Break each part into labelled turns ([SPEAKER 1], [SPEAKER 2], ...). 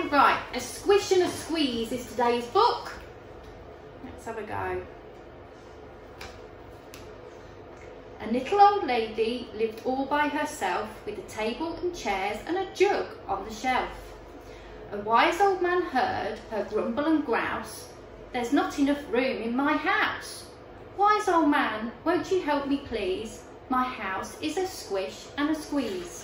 [SPEAKER 1] Right, A Squish and a Squeeze is today's book. Let's have a go. A little old lady lived all by herself with a table and chairs and a jug on the shelf. A wise old man heard her grumble and grouse, "There's not enough room in my house. Wise old man, won't you help me please? My house is a squish and a squeeze."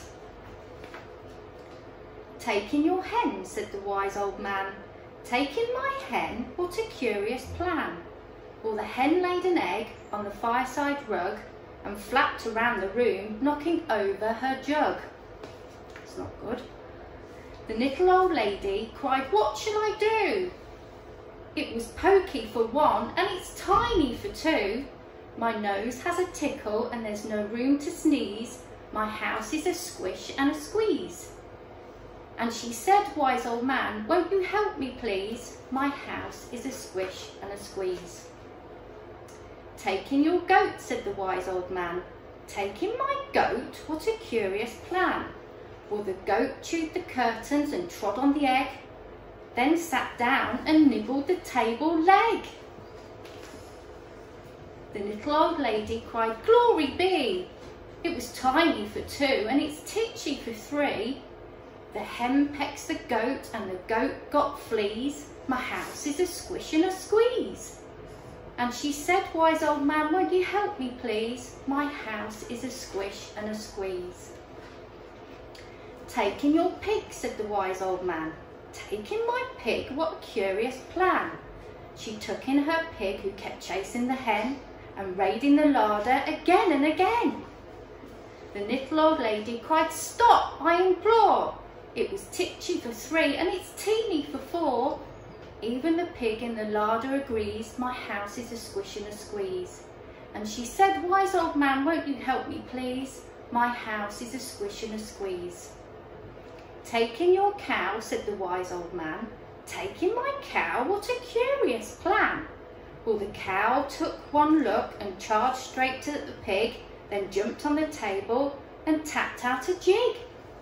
[SPEAKER 1] "Take in your hen," said the wise old man. "Take in my hen, what a curious plan." Well, the hen laid an egg on the fireside rug and flapped around the room, knocking over her jug. It's not good. The little old lady cried, "What shall I do? It was pokey for one and it's tiny for two. My nose has a tickle and there's no room to sneeze. My house is a squish and a squeeze." And she said, "Wise old man, won't you help me please? My house is a squish and a squeeze." "Take in your goat," said the wise old man. "Take in my goat, what a curious plan." Well, the goat chewed the curtains and trod on the egg, then sat down and nibbled the table leg. The little old lady cried, "Glory be! It was tiny for two and it's titchy for three. The hen pecks the goat and the goat got fleas. My house is a squish and a squeeze." And she said, "Wise old man, won't you help me please? My house is a squish and a squeeze." "Take in your pig," said the wise old man. "Take in my pig, what a curious plan." She took in her pig who kept chasing the hen and raiding the larder again and again. The little old lady cried, "Stop, I implore! It was titchy for three and it's teeny for four. Even the pig in the larder agrees, my house is a squish and a squeeze." And she said, "Wise old man, won't you help me please? My house is a squish and a squeeze." "Take in your cow," said the wise old man. "Take in my cow, what a curious plan." Well, the cow took one look and charged straight to the pig, then jumped on the table and tapped out a jig.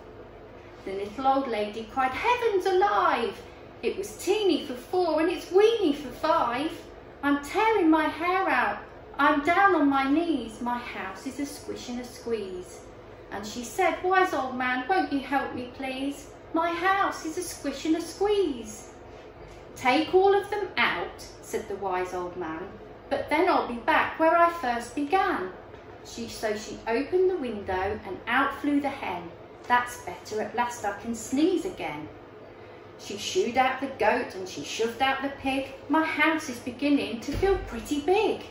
[SPEAKER 1] The little old lady cried, "Heavens alive! It was teeny for four and it's weeny for five. I'm tearing my hair out. I'm down on my knees. My house is a squish and a squeeze." And she said, "Wise old man, won't you help me please? My house is a squish and a squeeze." "Take all of them out," said the wise old man, "but then I'll be back where I first began." So she opened the window and out flew the hen. "That's better, at last I can sneeze again." She shooed out the goat and she shoved out the pig. "My house is beginning to feel pretty big."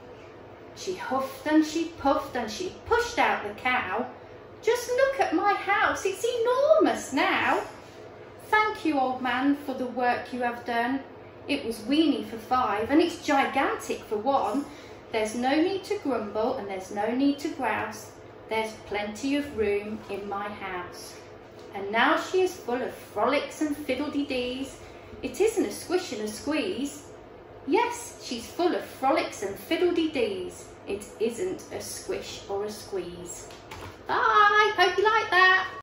[SPEAKER 1] She huffed and she puffed and she pushed out the cow. "Just look at my house, it's enormous now." "Thank you, old man, for the work you have done. It was weeny for five and it's gigantic for one. There's no need to grumble and there's no need to grouse. There's plenty of room in my house." And now she is full of frolics and fiddle-de-dees. It isn't a squish and a squeeze. Yes, she's full of frolics and fiddle-de-dees. It isn't a squish or a squeeze. Bye! Hope you like that.